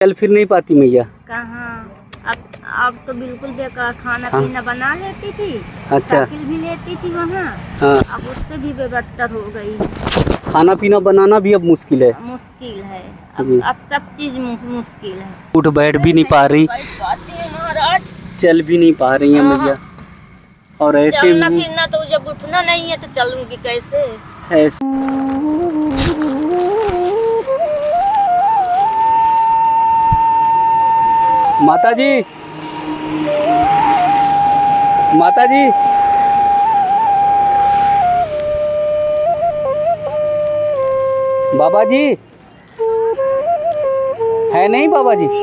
चल फिर नहीं पाती मैया? कहाँ, अब तो बिल्कुल बेकार। खाना पीना बना लेती थी, अच्छा। साइकिल भी लेती थी वहाँ। हाँ। अब उससे भी बेबत्तर हो गई। खाना पीना बनाना भी अब मुश्किल है। मुश्किल है जी। अब सब चीज मुश्किल है। उठ बैठ भी नहीं पा रही, महाराज चल भी नहीं पा रही है मैया। और ऐसे चलना फिरना तो जब उठना नहीं है तो चलूंगी कैसे? ऐसे माता जी, माता जी, बाबा जी है नहीं? बाबा जी,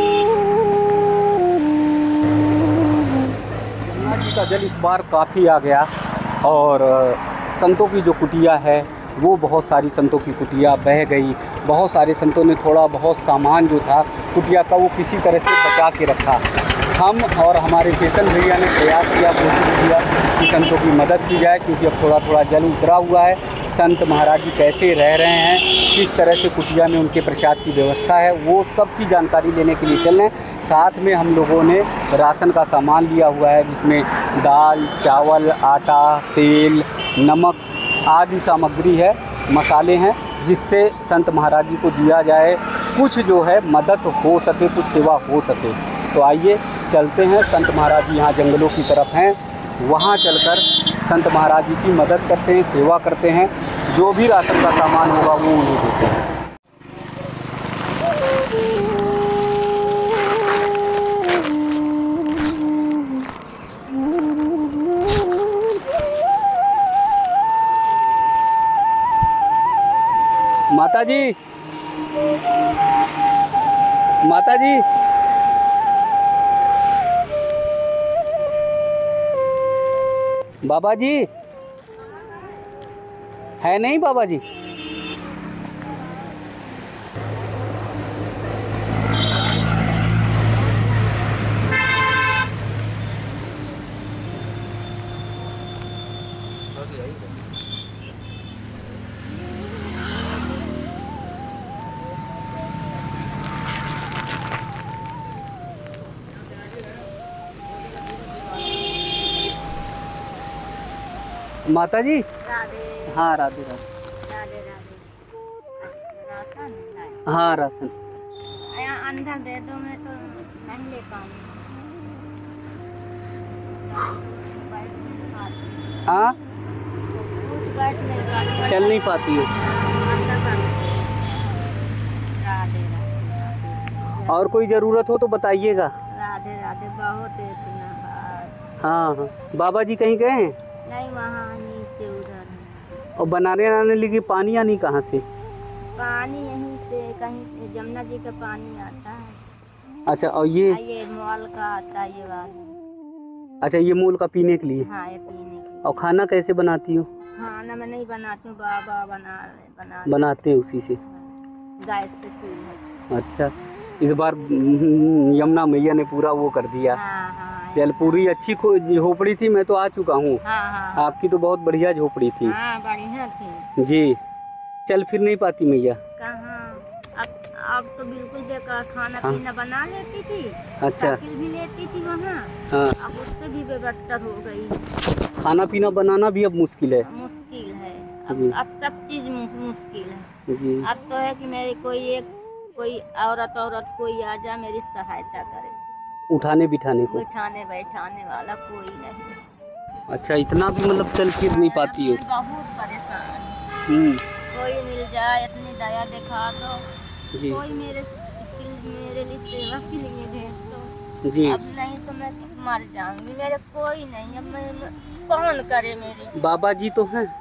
यमुना जी का जल इस बार काफ़ी आ गया और संतों की जो कुटिया है वो बहुत सारी संतों की कुटिया बह गई। बहुत सारे संतों ने थोड़ा बहुत सामान जो था कुटिया का वो किसी तरह से बचा के रखा। हम और हमारे चेतन भैया ने प्रयास किया, कोशिश किया कि संतों की मदद की जाए, क्योंकि अब थोड़ा थोड़ा जल उतरा हुआ है। संत महाराज जी कैसे रह रहे हैं, किस तरह से कुटिया में उनके प्रसाद की व्यवस्था है, वो सब की जानकारी लेने के लिए चल रहे हैं। साथ में हम लोगों ने राशन का सामान लिया हुआ है, जिसमें दाल, चावल, आटा, तेल, नमक आदि सामग्री है, मसाले हैं, जिससे संत महाराज जी को दिया जाए, कुछ जो है मदद हो सके, कुछ सेवा हो सके। तो आइए चलते हैं। संत महाराज जी यहाँ जंगलों की तरफ हैं, वहाँ चलकर संत महाराज जी की मदद करते हैं, सेवा करते हैं। जो भी राशन का सामान होगा वो उन्हें देते हैं। माता जी, माता जी, बाबा जी है नहीं? बाबा जी, माता जी। राधे हाँ राधे राधे। राधे राधे। राशन है? हाँ राशन। यहाँ अंदर दे दो, मैं तो नहीं ले पाऊंगी। हाँ, बैठ नहीं पाती, चल नहीं पाती है। राधे राधे। और कोई ज़रूरत हो तो बताइएगा। राधे राधे। बहुत है इतना। हाँ हाँ। बाबा जी कहीं गए हैं? नहीं, वहाँ नीचे उधर है। और बनाने लगी पानी आनी कहाँ से? पानी यहीं से कहीं से यमुना जी का पानी आता है। अच्छा, और ये मॉल का आता है ये वाला। अच्छा, ये मूल का पीने के लिए। हाँ, ये पीने के लिए। और खाना कैसे बनाती हो? खाना मैं नहीं बनाती हूँ, बाबा बनाते हैं उसी से। गैस पे चूल्हा। अच्छा, इस बार यमुना मैया ने पूरा वो कर दिया। हाँ हाँ। चल, पूरी अच्छी झोपड़ी थी, मैं तो आ चुका हूँ। हाँ हाँ। आपकी तो बहुत बढ़िया झोपड़ी थी। हाँ, बढ़िया थी। जी। चल फिर नहीं पाती मैया? कहाँ, अब तो बिल्कुल बेकार। खाना पीना बना लेती थी, अच्छा। साइकिल भी लेती थी वहाँ। हाँ। अब उससे भी बेबत्तर हो गई। खाना पीना बनाना भी अब मुश्किल है। मुश्किल है जी। अब सब चीज मुश्किल है। जी। अब तो है कि मेरी कोई औरत कोई आ जाए, मेरी सहायता करे। उठाने बिठाने को? बिठाने बैठाने वाला कोई नहीं। अच्छा, इतना भी मतलब चल फिर नहीं पाती हो? बहुत परेशान। कोई मिल जाए, इतनी दया दिखा दो। जी। कोई मेरे लिए सेवा के लिए भेज दो। जी। अब नहीं तो मैं मर जाऊंगी। मेरे कोई नहीं, अब मैं कौन करे मेरी? बाबा जी तो हैं?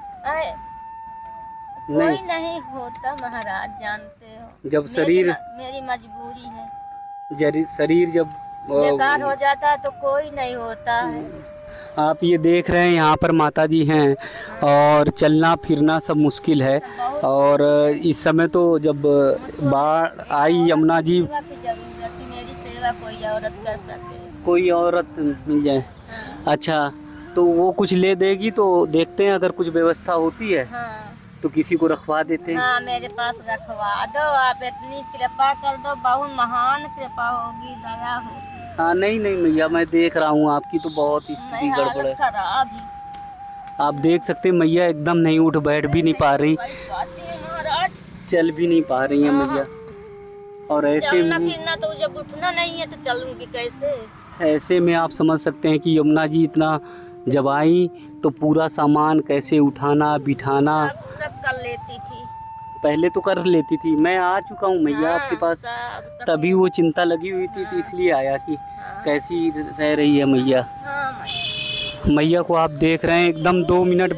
कोई नहीं होता महाराज, जानते हो। जब शरीर मेरी मजबूरी है। शरीर जब बेकार हो जाता है तो कोई नहीं होता है। आप ये देख रहे हैं, यहाँ पर माता जी हैं और चलना फिरना सब मुश्किल है। और इस समय तो जब बाढ़ आई यमुना जी, मेरी सेवा कोई औरत कर सके, कोई औरत मिल जाए। अच्छा, तो वो कुछ ले देगी तो देखते हैं अगर कुछ व्यवस्था होती है। हाँ। तो किसी को रखवा देते हैं। हाँ मेरे पास रखवा दो, आप इतनी कृपा कर दो, बहुत महान कृपा होगी, दया होगी। हाँ नहीं नहीं मैया, मैं देख रहा हूँ आपकी तो बहुत स्थिति नहीं, गड़बड़ है। हालत खराब है। आप देख सकते हैं मैया एकदम नहीं उठ बैठ भी नहीं पा रही, महाराज चल भी नहीं पा रही है मैया। और ऐसे चलना में फिरना तो जब उठना नहीं है तो चलूंगी कैसे। ऐसे में आप समझ सकते हैं कि यमुना जी इतना जब आई तो पूरा सामान कैसे उठाना बिठाना सब कर लेती थी। पहले तो कर लेती थी। मैं आ चुका हूँ मैया आपके पास, सब तभी वो चिंता लगी हुई थी तो इसलिए आया कि कैसी रह रही है मैया। मैया को आप देख रहे हैं एकदम 2 मिनट।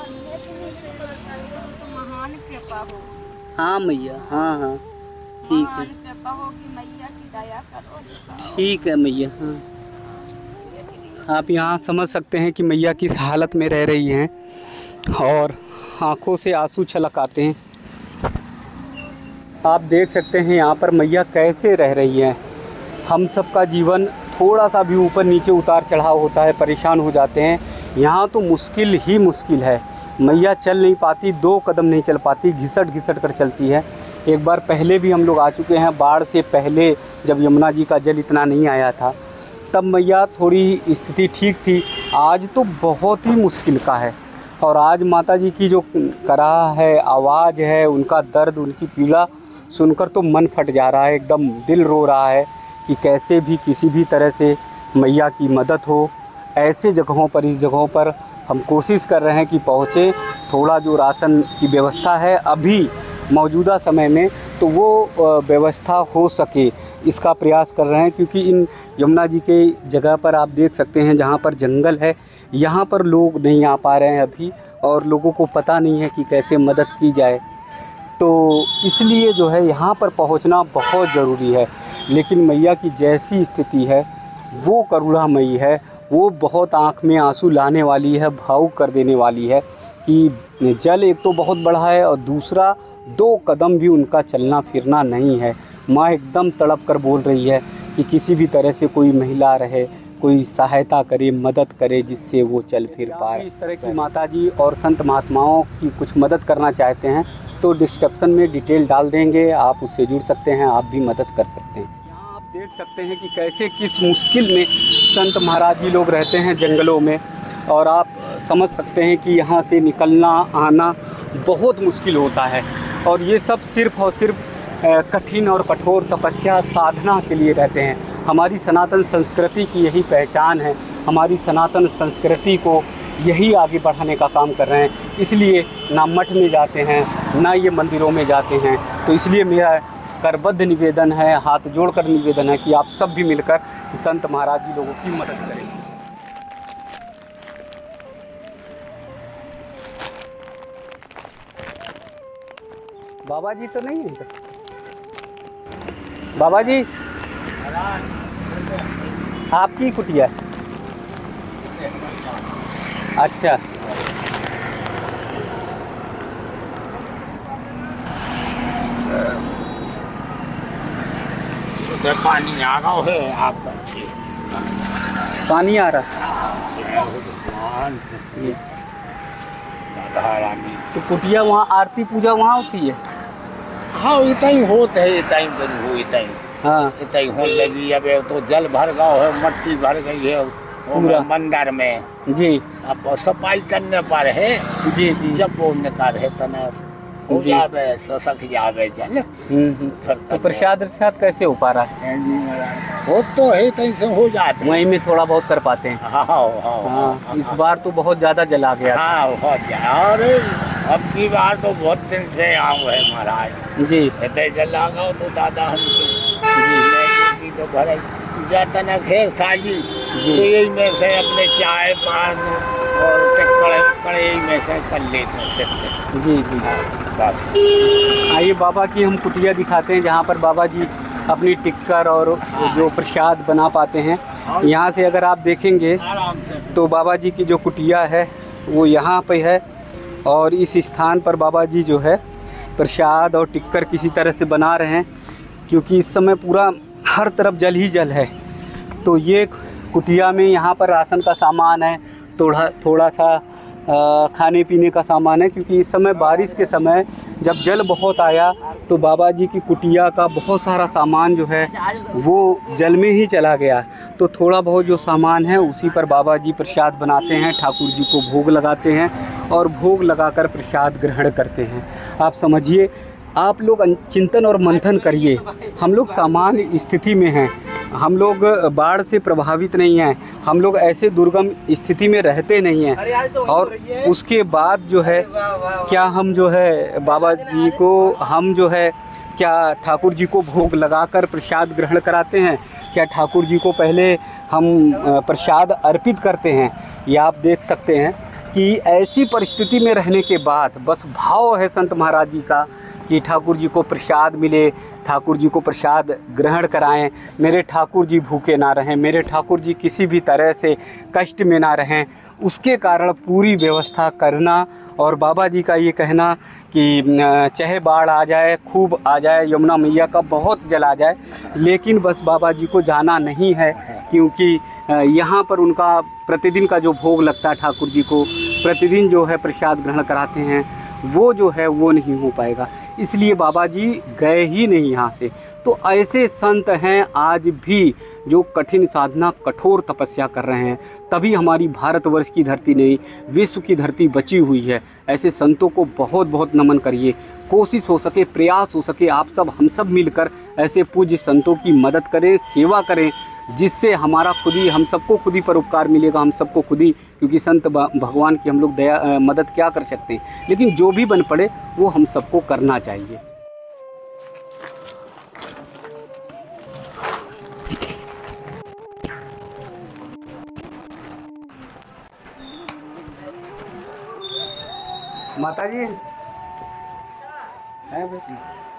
महान कृपा हो। हाँ मैया, हाँ हाँ ठीक है, कृपा होगी, मैया की दया करो। ठीक है मैया। हाँ आप यहाँ समझ सकते हैं कि मैया किस हालत में रह रही हैं और आंखों से आंसू छलक आते हैं। आप देख सकते हैं यहाँ पर मैया कैसे रह रही हैं। हम सबका जीवन थोड़ा सा भी ऊपर नीचे उतार चढ़ाव होता है, परेशान हो जाते हैं। यहाँ तो मुश्किल ही मुश्किल है। मैया चल नहीं पाती, 2 कदम नहीं चल पाती, घिसट घिसट कर चलती है। एक बार पहले भी हम लोग आ चुके हैं, बाढ़ से पहले जब यमुना जी का जल इतना नहीं आया था तब मैया थोड़ी स्थिति ठीक थी। आज तो बहुत ही मुश्किल का है। और आज माता जी की जो कराह है, आवाज़ है, उनका दर्द, उनकी पीड़ा सुनकर तो मन फट जा रहा है, एकदम दिल रो रहा है कि कैसे भी किसी भी तरह से मैया की मदद हो। ऐसे जगहों पर, इस जगहों पर हम कोशिश कर रहे हैं कि पहुँचे। थोड़ा जो राशन की व्यवस्था है अभी मौजूदा समय में, तो वो व्यवस्था हो सके इसका प्रयास कर रहे हैं। क्योंकि इन यमुना जी के जगह पर आप देख सकते हैं जहाँ पर जंगल है, यहाँ पर लोग नहीं आ पा रहे हैं अभी, और लोगों को पता नहीं है कि कैसे मदद की जाए। तो इसलिए जो है यहाँ पर पहुँचना बहुत ज़रूरी है। लेकिन मैया की जैसी स्थिति है वो करुणामयी है, वो बहुत आँख में आंसू लाने वाली है, भावुक कर देने वाली है कि जल एक तो बहुत बड़ा है और दूसरा 2 कदम भी उनका चलना फिरना नहीं है। माँ एकदम तड़प कर बोल रही है कि किसी भी तरह से कोई महिला रहे, कोई सहायता करे, मदद करे जिससे वो चल फिर पाए। इस तरह की माता जी और संत महात्माओं की कुछ मदद करना चाहते हैं तो डिस्क्रिप्शन में डिटेल डाल देंगे, आप उससे जुड़ सकते हैं, आप भी मदद कर सकते हैं। यहाँ आप देख सकते हैं कि कैसे किस मुश्किल में संत महाराज जी लोग रहते हैं जंगलों में, और आप समझ सकते हैं कि यहाँ से निकलना आना बहुत मुश्किल होता है। और ये सब सिर्फ़ और सिर्फ कठिन और कठोर तपस्या साधना के लिए रहते हैं। हमारी सनातन संस्कृति की यही पहचान है, हमारी सनातन संस्कृति को यही आगे बढ़ाने का काम कर रहे हैं। इसलिए ना मठ में जाते हैं, ना ये मंदिरों में जाते हैं। तो इसलिए मेरा करबद्ध निवेदन है, हाथ जोड़कर निवेदन है कि आप सब भी मिलकर संत महाराज जी लोगों की मदद करें। बाबा जी तो नहीं है? बाबा जी आपकी कुटिया? अच्छा, पानी आ रहा है आप पानी आ रहा तो कुटिया वहाँ आरती पूजा वहाँ होती है? हाँ इतना ही होता है, इतना ही हो, इतना ही हाँ इतना ही होने लगी। अब तो जल भर गया है, मट्टी भर गई है पूरा मंदिर में जी। अब सफाई करने पर है जी जी। जब वो निकाल है तना हो जावे, ससक जावे जल। तो प्रसाद कैसे हो पा रहा है? वो तो है तहीं से हो जाते, वहीं में थोड़ा बहुत कर पाते हैं। हाँ हाँ, इस बार तो बहुत ज़्यादा जल आ गया। हाँ बहुत ज़्यादा। और अब की बार तो बहुत दिन से आऊँ है महाराज जी। इतने जल आ गया तो दादा हम तो भर जाता न खेर साली, तो यही में से अपने चाय पान और कड़े में से कर लेते हैं। जी जी बस। आइए बाबा की हम कुटिया दिखाते हैं जहाँ पर बाबा जी अपनी टिक्कर और जो प्रसाद बना पाते हैं। यहाँ से अगर आप देखेंगे तो बाबा जी की जो कुटिया है वो यहाँ पे है, और इस स्थान पर बाबा जी जो है प्रसाद और टिक्कर किसी तरह से बना रहे हैं, क्योंकि इस समय पूरा हर तरफ जल ही जल है। तो ये कुटिया में यहाँ पर राशन का सामान है, थोड़ा सा खाने पीने का सामान है, क्योंकि इस समय बारिश के समय जब जल बहुत आया तो बाबा जी की कुटिया का बहुत सारा सामान जो है वो जल में ही चला गया। तो थोड़ा बहुत जो सामान है उसी पर बाबा जी प्रसाद बनाते हैं, ठाकुर जी को भोग लगाते हैं और भोग लगाकर प्रसाद ग्रहण करते हैं। आप समझिए, आप लोग चिंतन और मंथन करिए। हम लोग सामान्य स्थिति में हैं, हम लोग बाढ़ से प्रभावित नहीं हैं, हम लोग ऐसे दुर्गम स्थिति में रहते नहीं हैं, और उसके बाद जो है क्या हम जो है बाबा जी को हम जो है क्या ठाकुर जी को भोग लगाकर प्रसाद ग्रहण कराते हैं? क्या ठाकुर जी को पहले हम प्रसाद अर्पित करते हैं? ये आप देख सकते हैं कि ऐसी परिस्थिति में रहने के बाद बस भाव है संत महाराज जी का कि ठाकुर जी को प्रसाद मिले, ठाकुर जी को प्रसाद ग्रहण कराएं, मेरे ठाकुर जी भूखे ना रहें, मेरे ठाकुर जी किसी भी तरह से कष्ट में ना रहें। उसके कारण पूरी व्यवस्था करना, और बाबा जी का ये कहना कि चाहे बाढ़ आ जाए, खूब आ जाए, यमुना मैया का बहुत जल आ जाए, लेकिन बस बाबा जी को जाना नहीं है, क्योंकि यहाँ पर उनका प्रतिदिन का जो भोग लगता है, ठाकुर जी को प्रतिदिन जो है प्रसाद ग्रहण कराते हैं, वो जो है वो नहीं हो पाएगा। इसलिए बाबा जी गए ही नहीं यहाँ से। तो ऐसे संत हैं आज भी जो कठिन साधना, कठोर तपस्या कर रहे हैं, तभी हमारी भारतवर्ष की धरती नहीं, विश्व की धरती बची हुई है। ऐसे संतों को बहुत बहुत नमन करिए। कोशिश हो सके, प्रयास हो सके, आप सब हम सब मिलकर ऐसे पूज्य संतों की मदद करें, सेवा करें, जिससे हमारा खुद ही, हम सबको खुद ही परोपकार मिलेगा, हम सबको खुद ही, क्योंकि संत भगवान की हम लोग दया मदद क्या कर सकते हैं, लेकिन जो भी बन पड़े वो हम सबको करना चाहिए। माता जी है बेटी?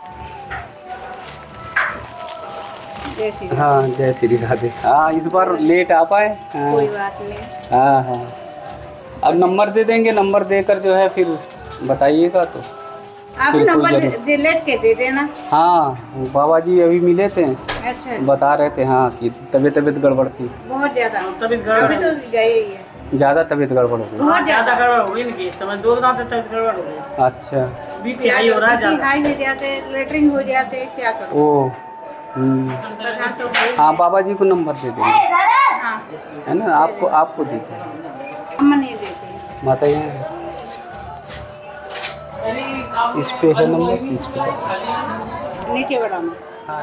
हाँ, जय श्री राधे। हाँ, इस बार लेट आ पाए। कोई बात नहीं। हाँ हाँ, अब नंबर दे देंगे, नंबर देकर जो है फिर बताइएगा। तो आप नंबर लेट के दे देना। हाँ, बाबा जी अभी मिले थे। अच्छा। बता रहे थे हाँ कि तबीयत गड़बड़ थी, बहुत ज़्यादा तबीयत गड़बड़ तो गई है, ज़्यादा तबीयत गड़बड़ हो गई, बहुत ज़्यादा गड़बड़ हो गई इनकी, समझ 2 दिनों से तबीयत गड़बड़ हो गई। अच्छा, बीपी हाई हो रहा है, बीपी हाई हो जाते, लेटरिंग हो जाते, क्या करूं? ओ हाँ, बाबा जी को नंबर दे देंगे, हाँ है ना? आपको दे देंगे, हम नहीं देते माता जी। इस पे है नंबर, इस पे नीचे बड़ा में।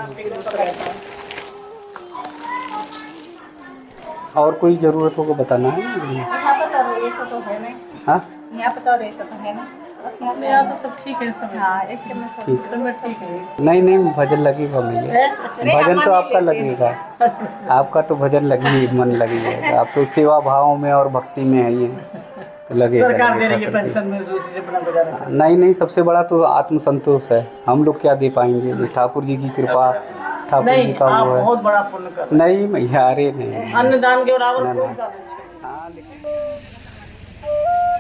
और कोई ज़रूरत हो को बताना है। यहाँ पर तो ऐसा तो है नहीं। हाँ, यहाँ पर तो ऐसा तो है ना, मेरा तो सब ठीक है सब। हाँ, इस समय सब ठीक है। नहीं भजन लगेगा भैया, भजन तो आपका लगेगा, आपका तो भजन लगी, मन लगेगा। आप तो सेवा भाव में और भक्ति में है, ये तो लगेगा। सरकार दे रही है पेंशन में, उसी से बना गुजारा। नहीं, सबसे बड़ा तो आत्मसंतोष है। हम लोग क्या दे पाएंगे? ये ठाकुर जी की कृपा, ठाकुर जी का वो है। बहुत बड़ा पुण्य कर। नहीं भैया, अरे नहीं, अन्नदान के बराबर कोई काम नहीं। हाँ, लेकिन